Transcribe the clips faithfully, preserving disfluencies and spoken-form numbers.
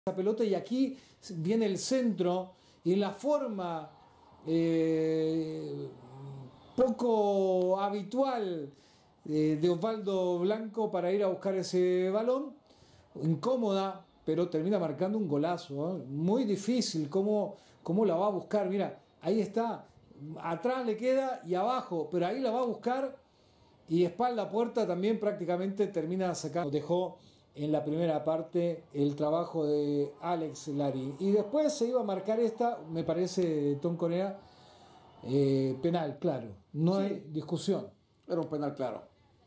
esa pelota y aquí viene el centro y la forma eh, poco habitual eh, de Osvaldo Blanco para ir a buscar ese balón, incómoda, pero termina marcando un golazo, ¿eh? Muy difícil cómo, cómo la va a buscar. Mira, ahí está, atrás le queda y abajo, pero ahí la va a buscar y espalda a puerta también prácticamente termina sacando. Dejó en la primera parte el trabajo de Alex Larín y después se iba a marcar esta, me parece, Tom Correa, eh, penal, claro, no sí. hay discusión. Era un penal claro.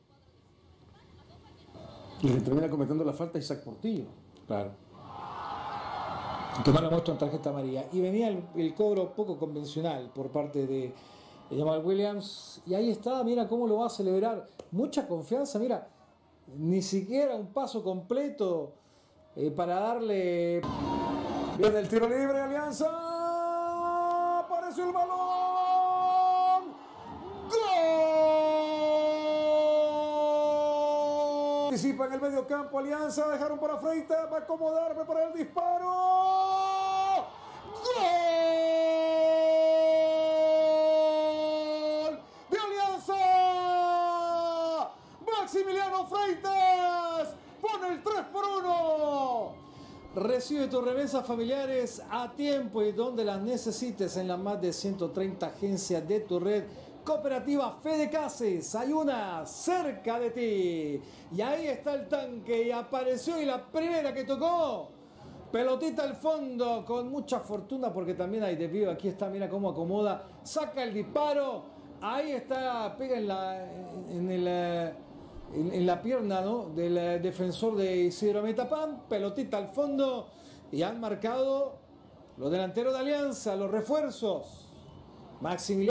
Y que termina cometiendo la falta Isaac Portillo. Claro. Que no lo muestro en tarjeta amarilla. Y venía el, el cobro poco convencional por parte de, de Jamal Williams. Y ahí está, mira cómo lo va a celebrar. Mucha confianza, mira. Ni siquiera un paso completo eh, para darle. Viene el tiro libre, Alianza. Apareció el balón. ¡Gol! Participa en el medio campo Alianza. Dejaron para Freitas. Va a acomodarme para el disparo. ¡Gol! ¡De Alianza! Maximiliano Freitas pone el tres por uno. Recibe tus remesas familiares a tiempo y donde las necesites en las más de ciento treinta agencias de tu red. Cooperativa Fede Cases, hay una cerca de ti. Y ahí está el tanque y apareció y la primera que tocó. Pelotita al fondo con mucha fortuna porque también hay desvío. Aquí está, mira cómo acomoda. Saca el disparo. Ahí está, pega en la, en el, en, en la pierna, ¿no?, del defensor de Isidro Metapán. Pelotita al fondo y han marcado los delanteros de Alianza, los refuerzos. Maximiliano.